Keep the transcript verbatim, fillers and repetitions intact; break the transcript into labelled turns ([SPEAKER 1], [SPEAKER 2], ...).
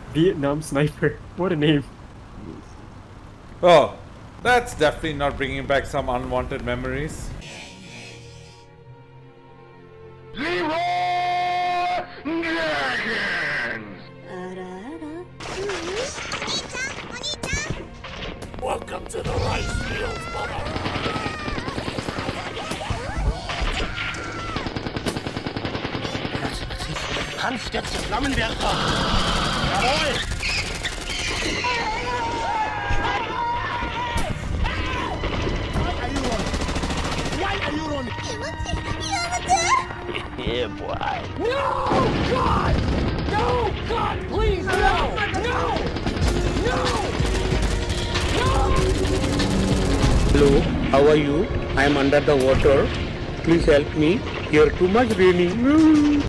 [SPEAKER 1] Vietnam Sniper. What a name.
[SPEAKER 2] Oh, that's definitely not bringing back some unwanted memories.
[SPEAKER 3] Welcome to the rice fields, mother. Hans, jetzt den Flammenwerfer! Jawohl! Why are you running? Yeah, boy. No, God! No, God, please, no! No! No! No!
[SPEAKER 4] Hello, how are you? I am under the water. Please help me. Here too much raining.